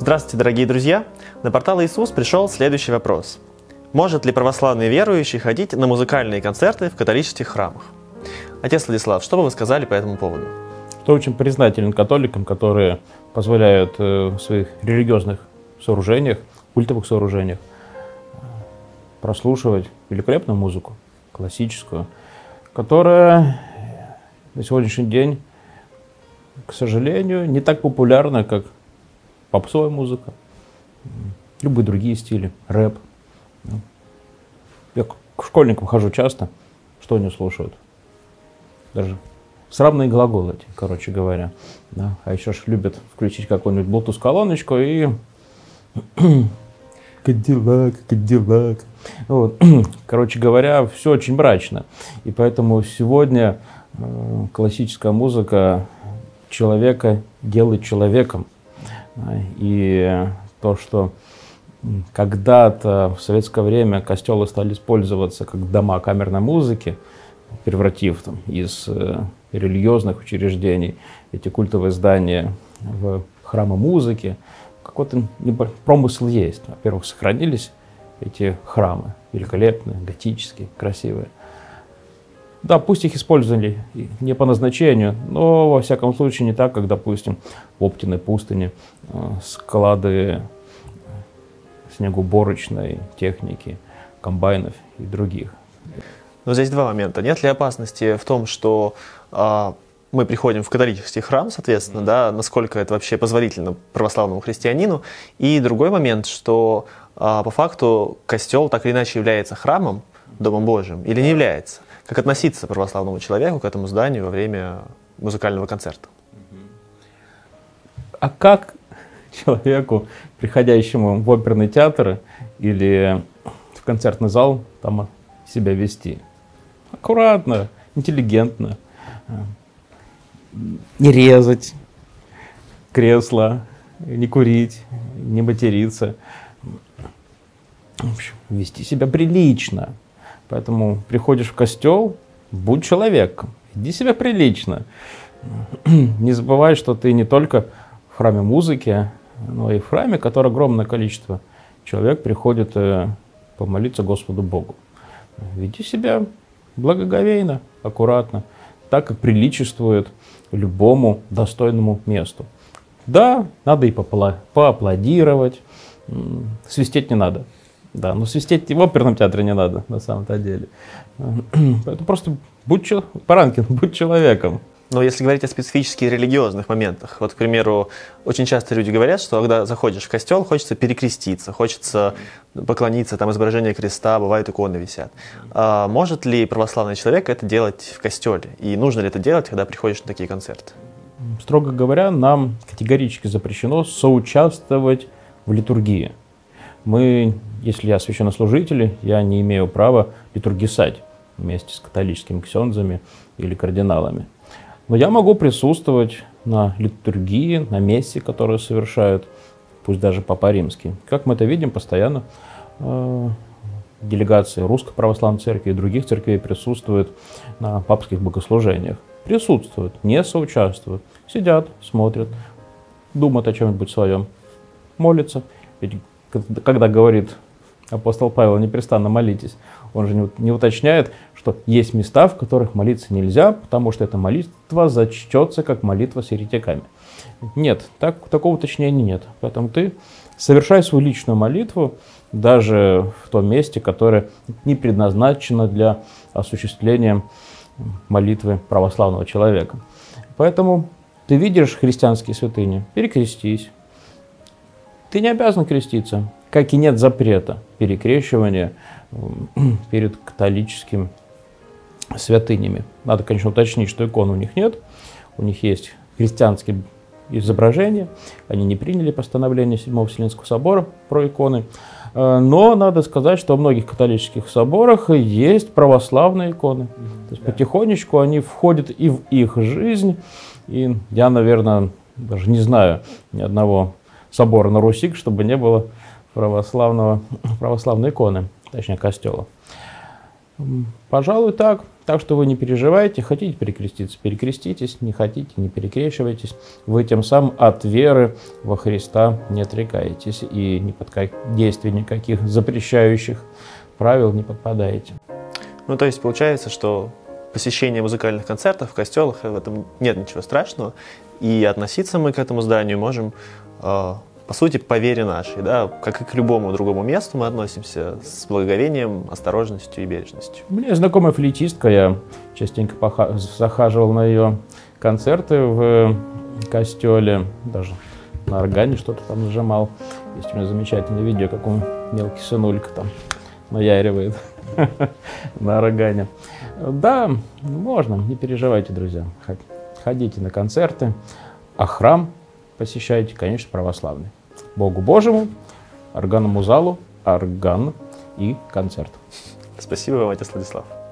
Здравствуйте, дорогие друзья! На портал Иисус пришел следующий вопрос. Может ли православный верующий ходить на музыкальные концерты в католических храмах? Отец Владислав, что бы вы сказали по этому поводу? Я очень признателен католикам, которые позволяют в своих религиозных сооружениях, культовых сооружениях прослушивать великолепную музыку, классическую, которая на сегодняшний день, к сожалению, не так популярна, как попсовая музыка, любые другие стили, рэп. Я к школьникам хожу часто, что они слушают? Даже срамные глаголы эти, короче говоря. Да? А еще ж любят включить какую-нибудь Bluetooth-колоночку и Кадиллак, Кадиллак. Вот. Короче говоря, все очень мрачно. И поэтому сегодня классическая музыка человека делает человеком. И то, что когда-то в советское время костелы стали использоваться как дома камерной музыки, превратив там, из религиозных учреждений эти культовые здания в храмы музыки, какой-то промысел есть. Во-первых, сохранились эти храмы, великолепные, готические, красивые. Да, пусть их использовали не по назначению, но, во всяком случае, не так, как, допустим, в Оптиной пустыне склады снегоуборочной техники, комбайнов и других. Но здесь два момента. Нет ли опасности в том, что мы приходим в католический храм, соответственно, да, насколько это вообще позволительно православному христианину? И другой момент, что по факту костел так или иначе является храмом, Домом Божьим, или не является? Как относиться православному человеку к этому зданию во время музыкального концерта? А как человеку, приходящему в оперный театр или в концертный зал, там себя вести? Аккуратно, интеллигентно, не резать кресло, не курить, не материться, в общем, вести себя прилично. Поэтому приходишь в костел, будь человеком, веди себя прилично. Не забывай, что ты не только в храме музыки, но и в храме, который огромное количество человек приходит помолиться Господу Богу. Веди себя благоговейно, аккуратно, так, как приличествует любому достойному месту. Да, надо и поаплодировать, свистеть не надо. Да, но свистеть в оперном театре не надо, на самом-то деле. Поэтому просто Паранкин, будь человеком. Но если говорить о специфически религиозных моментах, вот, к примеру, очень часто люди говорят, что когда заходишь в костел, хочется перекреститься, хочется поклониться, там изображение креста, бывают иконы висят. Может ли православный человек это делать в костеле? И нужно ли это делать, когда приходишь на такие концерты? Строго говоря, нам категорически запрещено соучаствовать в литургии. Если я священнослужитель, я не имею права литургисать вместе с католическими ксензами или кардиналами. Но я могу присутствовать на литургии, на мессе, которую совершают, пусть даже Папа Римский. Как мы это видим, постоянно делегации Русской Православной Церкви и других церквей присутствуют на папских богослужениях. Присутствуют, не соучаствуют. Сидят, смотрят, думают о чем-нибудь своем, молятся. Ведь когда говорит апостол Павел, непрестанно молитесь, он же не уточняет, что есть места, в которых молиться нельзя, потому что эта молитва зачтется как молитва с еретиками. Нет, такого уточнения нет. Поэтому ты совершай свою личную молитву даже в том месте, которое не предназначено для осуществления молитвы православного человека. Поэтому ты видишь христианские святыни, перекрестись. Ты не обязан креститься, как и нет запрета перекрещивания перед католическими святынями. Надо, конечно, уточнить, что икон у них нет, у них есть христианские изображения, они не приняли постановление Седьмого Вселенского собора про иконы, но надо сказать, что во многих католических соборах есть православные иконы. То есть потихонечку они входят и в их жизнь, и я, наверное, даже не знаю ни одного собора на Руси, чтобы не было православной иконы, точнее костела. Пожалуй, так. Так что вы не переживайте. Хотите перекреститься — перекреститесь. Не хотите — не перекрещивайтесь. Вы тем самым от веры во Христа не отрекаетесь. И ни под действие никаких запрещающих правил не подпадаете. Ну, то есть получается, что посещение музыкальных концертов в костелах, в этом нет ничего страшного. И относиться мы к этому зданию можем, по сути, по вере нашей, да, как и к любому другому месту мы относимся с благоговением, осторожностью и бережностью. У меня знакомая флейтистка, я частенько захаживал на ее концерты в костеле, даже на органе что-то там нажимал. Есть у меня замечательное видео, как он, мелкий сынулька, там наяривает на органе. Да, можно, не переживайте, друзья. Ходите на концерты, а храм посещайте, конечно, православный. Богу Божьему, органному залу, орган и концерт. Спасибо вам, отец Владислав.